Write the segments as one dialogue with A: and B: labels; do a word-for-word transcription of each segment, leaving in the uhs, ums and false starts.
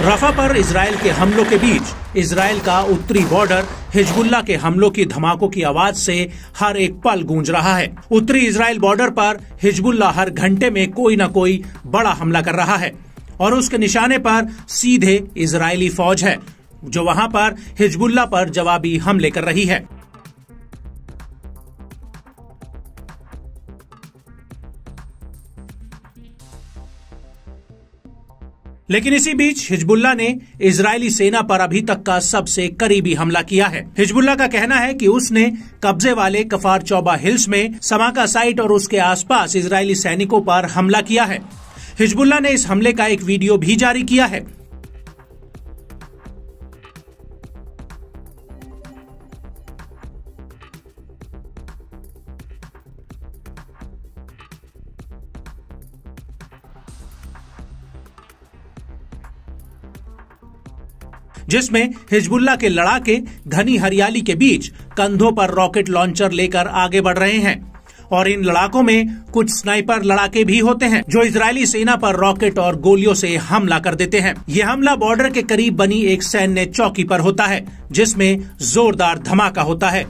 A: रफा पर इजराइल के हमलों के बीच इजराइल का उत्तरी बॉर्डर हिजबुल्लाह के हमलों की धमाकों की आवाज से हर एक पल गूंज रहा है। उत्तरी इजराइल बॉर्डर पर हिजबुल्लाह हर घंटे में कोई न कोई बड़ा हमला कर रहा है और उसके निशाने पर सीधे इजरायली फौज है जो वहां पर हिजबुल्लाह पर जवाबी हमले कर रही है। लेकिन इसी बीच हिजबुल्लाह ने इजरायली सेना पर अभी तक का सबसे करीबी हमला किया है। हिजबुल्लाह का कहना है कि उसने कब्जे वाले कफार चौबा हिल्स में समाका साइट और उसके आसपास इजरायली सैनिकों पर हमला किया है। हिजबुल्लाह ने इस हमले का एक वीडियो भी जारी किया है। जिसमें हिजबुल्लाह के लड़ाके घनी हरियाली के बीच कंधों पर रॉकेट लॉन्चर लेकर आगे बढ़ रहे हैं और इन लड़ाकों में कुछ स्नाइपर लड़ाके भी होते हैं जो इजरायली सेना पर रॉकेट और गोलियों से हमला कर देते हैं। यह हमला बॉर्डर के करीब बनी एक सैन्य चौकी पर होता है जिसमें जोरदार धमाका होता है।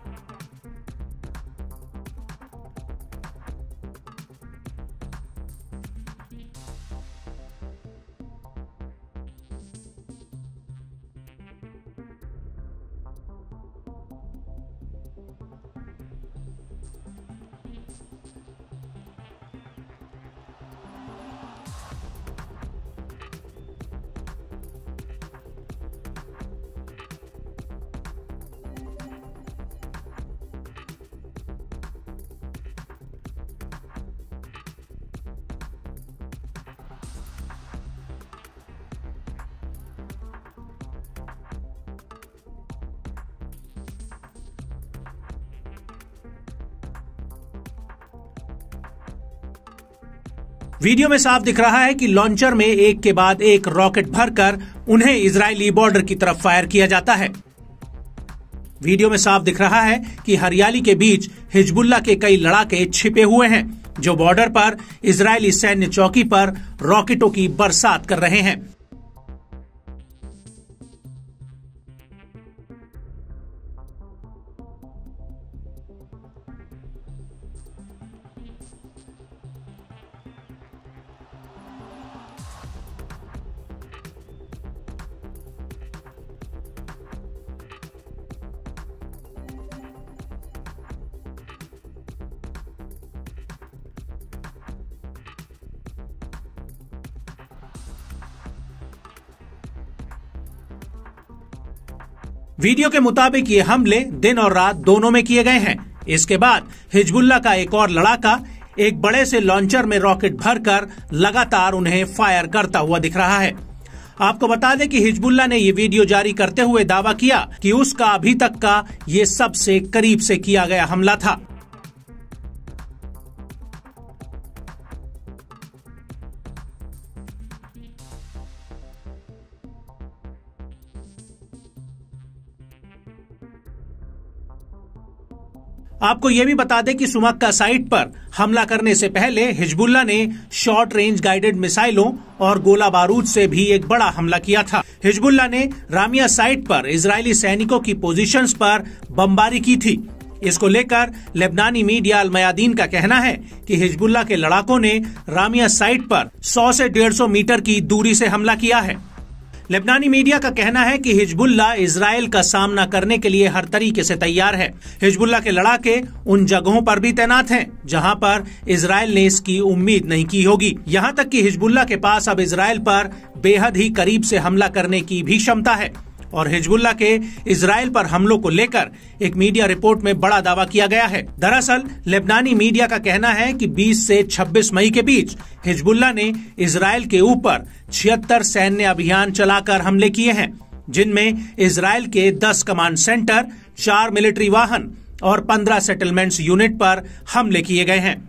A: वीडियो में साफ दिख रहा है कि लॉन्चर में एक के बाद एक रॉकेट भरकर उन्हें इजरायली बॉर्डर की तरफ फायर किया जाता है। वीडियो में साफ दिख रहा है कि हरियाली के बीच हिजबुल्लाह के कई लड़ाके छिपे हुए हैं जो बॉर्डर पर इजरायली सैन्य चौकी पर रॉकेटों की बरसात कर रहे हैं। वीडियो के मुताबिक ये हमले दिन और रात दोनों में किए गए हैं। इसके बाद हिजबुल्लाह का एक और लड़ाका एक बड़े से लॉन्चर में रॉकेट भरकर लगातार उन्हें फायर करता हुआ दिख रहा है। आपको बता दें कि हिजबुल्लाह ने ये वीडियो जारी करते हुए दावा किया कि उसका अभी तक का ये सबसे करीब से किया गया हमला था। आपको यह भी बता दें कि सुमक्का साइट पर हमला करने से पहले हिजबुल्लाह ने शॉर्ट रेंज गाइडेड मिसाइलों और गोला बारूद से भी एक बड़ा हमला किया था। हिजबुल्लाह ने रामिया साइट पर इजरायली सैनिकों की पोजीशंस पर बमबारी की थी। इसको लेकर लेबनानी मीडिया अल मयादीन का कहना है कि हिजबुल्लाह के लड़ाकों ने रामिया साइट पर सौ से डेढ़ सौ मीटर की दूरी से हमला किया है। लेबनानी मीडिया का कहना है कि हिजबुल्लाह इजराइल का सामना करने के लिए हर तरीके से तैयार है। हिजबुल्लाह के लड़ाके उन जगहों पर भी तैनात हैं जहां पर इजराइल ने इसकी उम्मीद नहीं की होगी। यहां तक कि हिजबुल्लाह के पास अब इजराइल पर बेहद ही करीब से हमला करने की भी क्षमता है और हिजबुल्लाह के इजराइल पर हमलों को लेकर एक मीडिया रिपोर्ट में बड़ा दावा किया गया है। दरअसल लेबनानी मीडिया का कहना है कि बीस से छब्बीस मई के बीच हिजबुल्लाह ने इजराइल के ऊपर छिहत्तर सैन्य अभियान चलाकर हमले किए हैं जिनमें इजराइल के दस कमांड सेंटर, चार मिलिट्री वाहन और पंद्रह सेटलमेंट्स यूनिट पर हमले किए गए हैं।